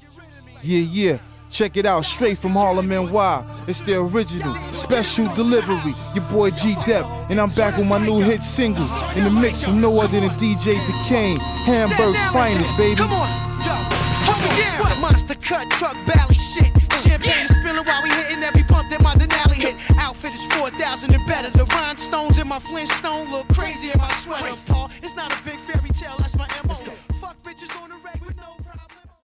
Yeah, check it out, straight from Harlem, NY. It's the original, special delivery. Your boy G-Dep, and I'm back with my new hit single. In the mix from no other than DJ Decane. Hamburg's finest, baby. Come on, yo, hold me down. What? Monster cut, truck, bally shit. Champagne spilling while we hitting every pump that my Denali hit. Outfit is 4,000 and better. The rhinestones in my Flintstone look crazy in my sweater. Paul, it's not a big fairy